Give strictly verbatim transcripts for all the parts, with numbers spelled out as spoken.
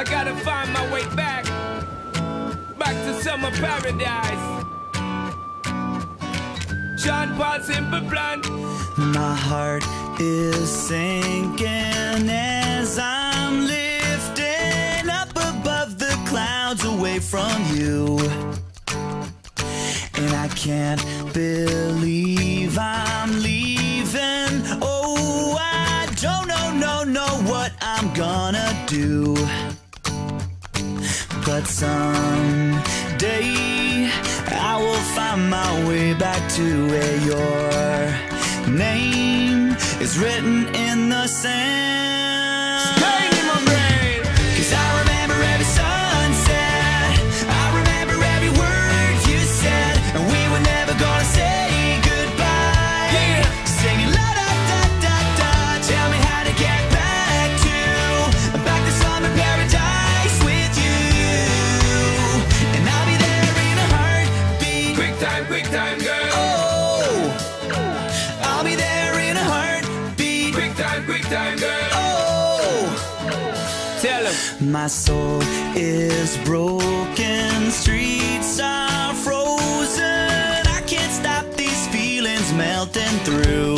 I gotta find my way back, back to summer paradise. Sean Paul, Simple Plan. My heart is sinking as I'm lifting up above the clouds away from you. And I can't believe I'm leaving. Oh, I don't know, no, know what I'm gonna do. But someday I will find my way back to where your name is written in the sand. Staying in my brain. 'Cause I remember every sunset, I remember every word you said, and we were never gonna say goodbye. Yeah. Singing la da da da da, tell me how to get back to, back to summer paradise with you. And I'll be there in a heartbeat. Quick time, quick time, girl. Oh, I'll be there in a heartbeat. Quick time, quick time, girl. Oh, Tell him. my soul is broken, streets are frozen. I can't stop these feelings melting through.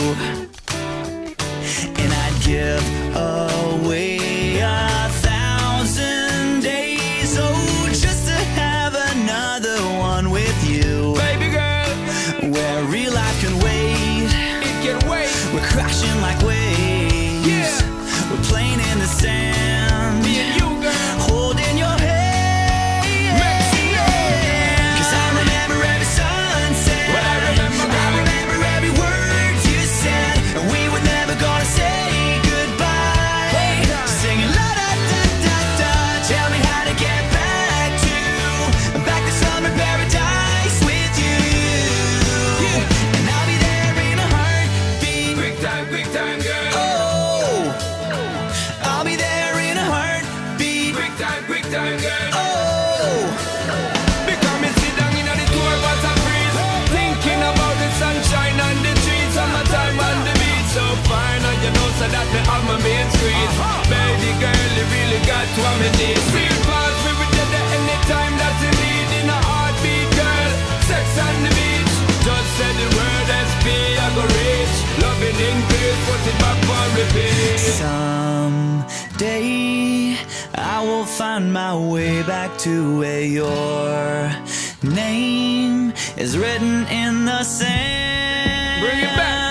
And I'd give away a thousand days, oh, just to have another one with you. Baby girl, Where real life can wait, it can wait. we're crashing like waves. Yeah. We're playing in the sand, Me and you, girl. holding your hand. Yeah. 'Cause I remember every sunset, What I remember, I girl. remember every word you said, and we were never gonna say goodbye. Hold on. Singing la da da da da, tell me how to get back to, back to summer paradise with you. Yeah. And I'll be there in a heartbeat. Quick time, quick time, girl. Oh, I'll be there in a heartbeat. Quick time, quick time, girl. Oh, Because me sit down in the tour bus and freeze, thinking about the sunshine and the trees, summertime on the beach. So fine, and you know so that me have my main squeeze. Baby girl, you really got to have me need. Real fast, we will get there anytime that you need. In a heartbeat, girl, sex on the beach. Just say the word S P, I go reach. Loving increase, put it back on repeat. someday I will find my way back to where your name is written in the sand. Bring it back.